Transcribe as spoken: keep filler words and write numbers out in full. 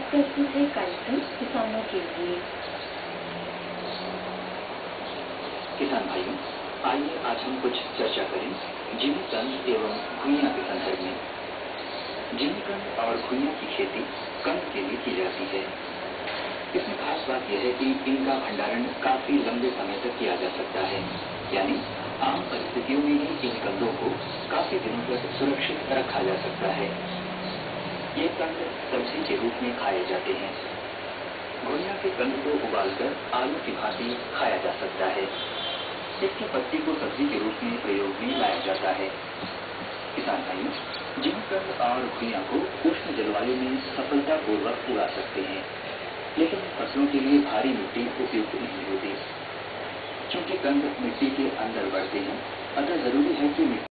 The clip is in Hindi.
प्रस्तुत है कार्यक्रम किसानों के लिए। किसान भाइयों, आइए आज हम कुछ चर्चा करें जिमीकंद एवं घुइयां के संदर्भ में। जिमीकंद और घुइयां की खेती कंद के लिए की जाती है। इसमें खास बात यह है कि इनका भंडारण काफी लंबे समय तक किया जा सकता है, यानी आम परिस्थितियों में ही इन कंदों को काफी दिनों तक सुरक्षित रखा जा सकता है। ये कंद सब्जी के रूप में खाए जाते हैं। घुइयां के कंद को उबालकर आलू की भांति खाया जा सकता है। इसकी पत्ती को सब्जी के रूप में प्रयोग में लाया जाता है। किसान भाइयों, जिमीकंद और घुइयां को उष्ण जलवायु में सफलतापूर्वक उगा सकते हैं, लेकिन फसलों के लिए भारी मिट्टी उपयुक्त नहीं होती। चूंकि कंद मिट्टी के अंदर बढ़ते हैं, अतः जरूरी है कि